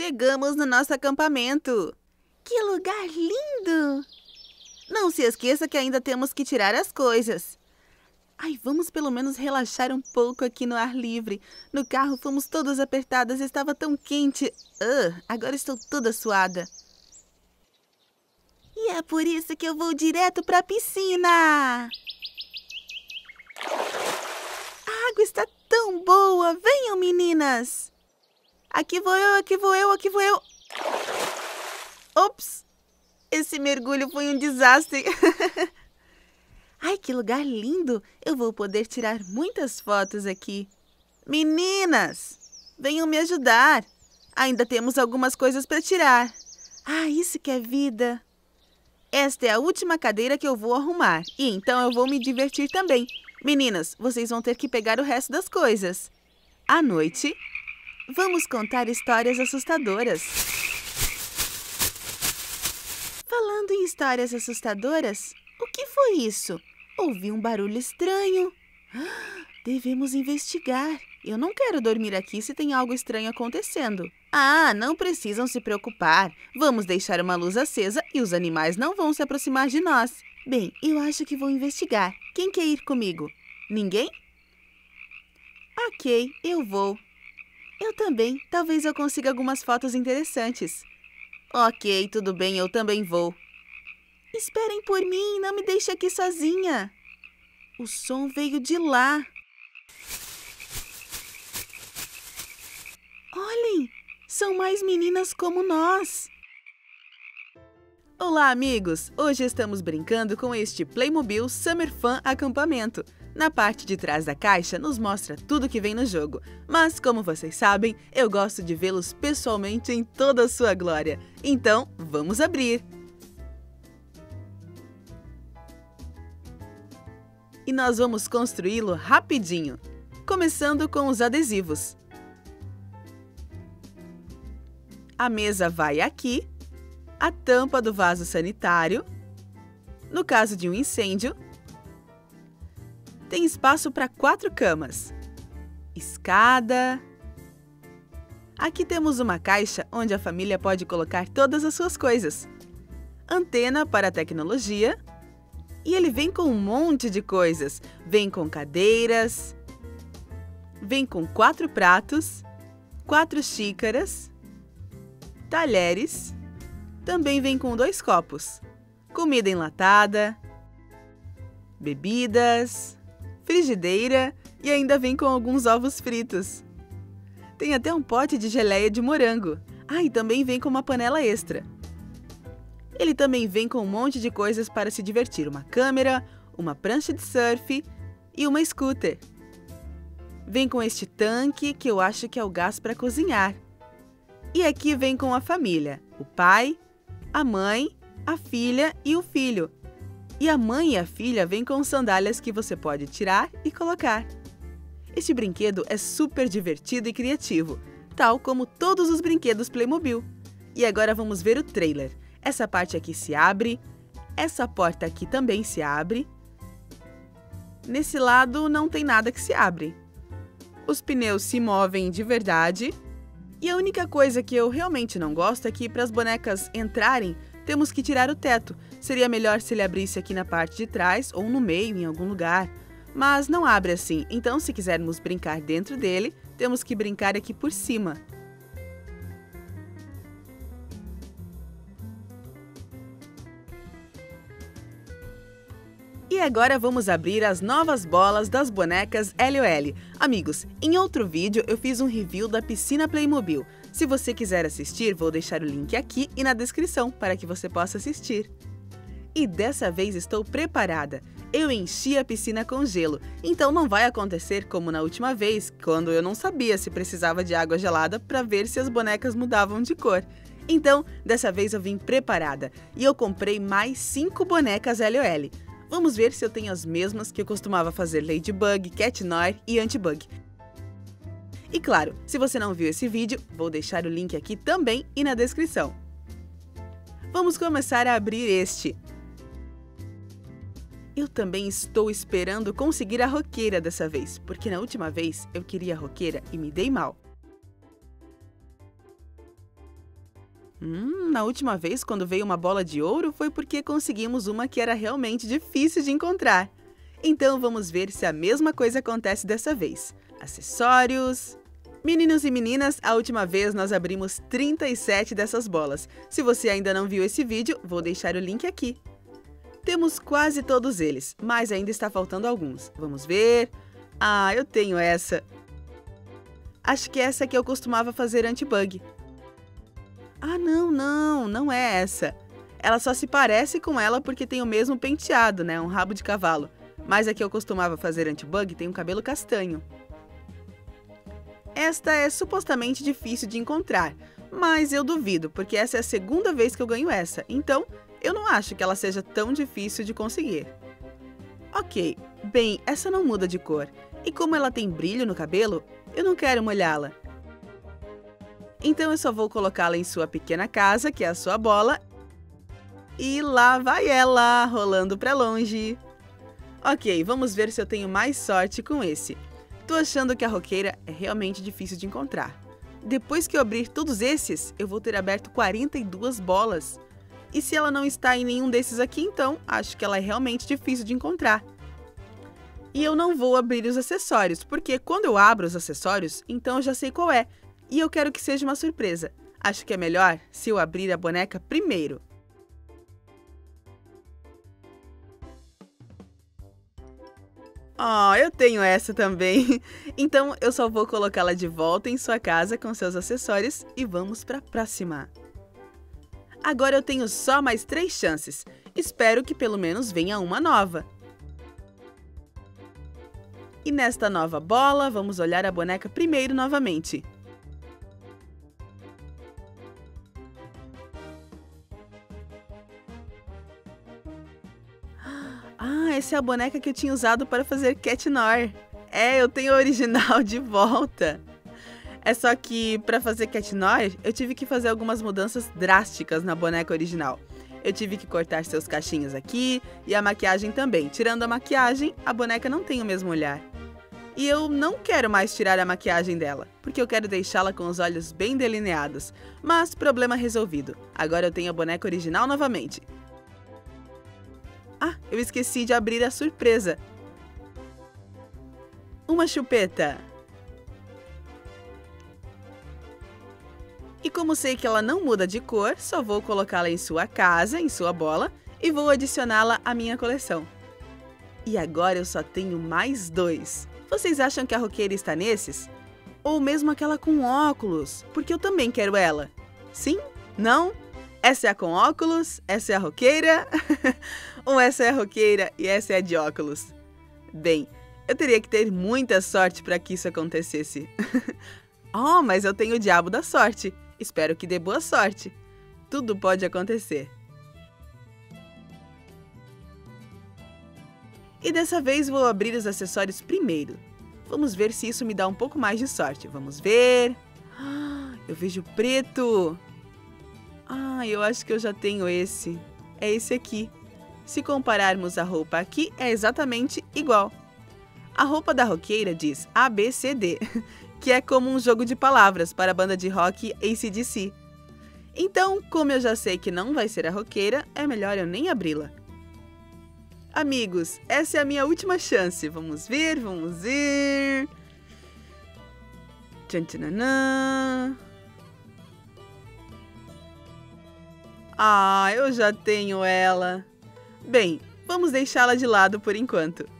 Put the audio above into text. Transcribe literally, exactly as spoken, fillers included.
Chegamos no nosso acampamento. Que lugar lindo! Não se esqueça que ainda temos que tirar as coisas. Ai, vamos pelo menos relaxar um pouco aqui no ar livre. No carro fomos todas apertadas, estava tão quente. Uh, agora estou toda suada. E é por isso que eu vou direto para a piscina. A água está tão boa. Venham, meninas. Aqui vou eu, aqui vou eu, aqui vou eu. Ops! Esse mergulho foi um desastre. Ai, que lugar lindo! Eu vou poder tirar muitas fotos aqui. Meninas, venham me ajudar. Ainda temos algumas coisas para tirar. Ah, isso que é vida. Esta é a última cadeira que eu vou arrumar. E então eu vou me divertir também. Meninas, vocês vão ter que pegar o resto das coisas. À noite, vamos contar histórias assustadoras. Falando em histórias assustadoras, o que foi isso? Ouvi um barulho estranho. Devemos investigar. Eu não quero dormir aqui se tem algo estranho acontecendo. Ah, não precisam se preocupar. Vamos deixar uma luz acesa e os animais não vão se aproximar de nós. Bem, eu acho que vou investigar. Quem quer ir comigo? Ninguém? Ok, eu vou. Eu também. Talvez eu consiga algumas fotos interessantes. Ok, tudo bem, eu também vou. Esperem por mim, não me deixe aqui sozinha. O som veio de lá. Olhem, são mais meninas como nós. Olá, amigos! Hoje estamos brincando com este Playmobil Summer Fun Acampamento. Na parte de trás da caixa nos mostra tudo que vem no jogo, mas como vocês sabem, eu gosto de vê-los pessoalmente em toda a sua glória. Então, vamos abrir! E nós vamos construí-lo rapidinho, começando com os adesivos. A mesa vai aqui, a tampa do vaso sanitário. No caso de um incêndio, tem espaço para quatro camas, escada. Aqui temos uma caixa onde a família pode colocar todas as suas coisas. Antena para tecnologia. E ele vem com um monte de coisas. Vem com cadeiras, vem com quatro pratos, quatro xícaras, talheres. Também vem com dois copos, comida enlatada, bebidas, frigideira e ainda vem com alguns ovos fritos. Tem até um pote de geleia de morango. Ah, e também vem com uma panela extra. Ele também vem com um monte de coisas para se divertir. Uma câmera, uma prancha de surf e uma scooter. Vem com este tanque que eu acho que é o gás para cozinhar. E aqui vem com a família, o pai, a mãe, a filha e o filho. E a mãe e a filha vêm com sandálias que você pode tirar e colocar. Este brinquedo é super divertido e criativo, tal como todos os brinquedos Playmobil. E agora vamos ver o trailer. Essa parte aqui se abre, essa porta aqui também se abre. Nesse lado não tem nada que se abre. Os pneus se movem de verdade. E a única coisa que eu realmente não gosto é que para as bonecas entrarem, temos que tirar o teto. Seria melhor se ele abrisse aqui na parte de trás ou no meio, em algum lugar. Mas não abre assim, então se quisermos brincar dentro dele, temos que brincar aqui por cima. E agora vamos abrir as novas bolas das bonecas L O L. Amigos, em outro vídeo eu fiz um review da piscina Playmobil. Se você quiser assistir, vou deixar o link aqui e na descrição para que você possa assistir. E dessa vez estou preparada. Eu enchi a piscina com gelo, então não vai acontecer como na última vez, quando eu não sabia se precisava de água gelada para ver se as bonecas mudavam de cor. Então, dessa vez eu vim preparada e eu comprei mais cinco bonecas L O L. Vamos ver se eu tenho as mesmas que eu costumava fazer Ladybug, Cat Noir e Antibug. E claro, se você não viu esse vídeo, vou deixar o link aqui também e na descrição. Vamos começar a abrir este. Eu também estou esperando conseguir a roqueira dessa vez, porque na última vez eu queria a roqueira e me dei mal. Hum, na última vez, quando veio uma bola de ouro, foi porque conseguimos uma que era realmente difícil de encontrar. Então, vamos ver se a mesma coisa acontece dessa vez. Acessórios... Meninos e meninas, a última vez nós abrimos trinta e sete dessas bolas. Se você ainda não viu esse vídeo, vou deixar o link aqui. Temos quase todos eles, mas ainda está faltando alguns. Vamos ver... Ah, eu tenho essa. Acho que essa que eu costumava fazer anti-bug. Ah, não, não, não é essa. Ela só se parece com ela porque tem o mesmo penteado, né? Um rabo de cavalo. Mas a que eu costumava fazer anti-bug tem um cabelo castanho. Esta é supostamente difícil de encontrar, mas eu duvido, porque essa é a segunda vez que eu ganho essa, então eu não acho que ela seja tão difícil de conseguir. Ok, bem, essa não muda de cor, e como ela tem brilho no cabelo, eu não quero molhá-la. Então eu só vou colocá-la em sua pequena casa, que é a sua bola, e lá vai ela, rolando para longe. Ok, vamos ver se eu tenho mais sorte com esse. Tô achando que a roqueira é realmente difícil de encontrar. Depois que eu abrir todos esses, eu vou ter aberto quarenta e duas bolas. E se ela não está em nenhum desses aqui, então acho que ela é realmente difícil de encontrar. E eu não vou abrir os acessórios, porque quando eu abro os acessórios, então eu já sei qual é. E eu quero que seja uma surpresa. Acho que é melhor se eu abrir a boneca primeiro. Oh, eu tenho essa também. Então, eu só vou colocá-la de volta em sua casa com seus acessórios e vamos para a próxima. Agora eu tenho só mais três chances. Espero que pelo menos venha uma nova. E nesta nova bola, vamos olhar a boneca primeiro novamente. Ah, essa é a boneca que eu tinha usado para fazer Cat Noir. É, eu tenho a original de volta. É só que, para fazer Cat Noir, eu tive que fazer algumas mudanças drásticas na boneca original. Eu tive que cortar seus cachinhos aqui e a maquiagem também. Tirando a maquiagem, a boneca não tem o mesmo olhar. E eu não quero mais tirar a maquiagem dela, porque eu quero deixá-la com os olhos bem delineados. Mas, problema resolvido. Agora eu tenho a boneca original novamente. Ah, eu esqueci de abrir a surpresa. Uma chupeta. E como sei que ela não muda de cor, só vou colocá-la em sua casa, em sua bola, e vou adicioná-la à minha coleção. E agora eu só tenho mais dois. Vocês acham que a roqueira está nesses? Ou mesmo aquela com óculos, porque eu também quero ela. Sim? Não? Essa é a com óculos, essa é a roqueira, ou essa é a roqueira e essa é a de óculos? Bem, eu teria que ter muita sorte para que isso acontecesse. Oh, mas eu tenho o diabo da sorte. Espero que dê boa sorte. Tudo pode acontecer. E dessa vez vou abrir os acessórios primeiro. Vamos ver se isso me dá um pouco mais de sorte. Vamos ver. Ah, eu vejo preto. Ah, eu acho que eu já tenho esse. É esse aqui. Se compararmos a roupa aqui, é exatamente igual. A roupa da roqueira diz A B C D, que é como um jogo de palavras para a banda de rock A C D C. Então, como eu já sei que não vai ser a roqueira, é melhor eu nem abri-la. Amigos, essa é a minha última chance. Vamos ver, vamos ver. Tchan-tchananã. Ah, eu já tenho ela. Bem, vamos deixá-la de lado por enquanto.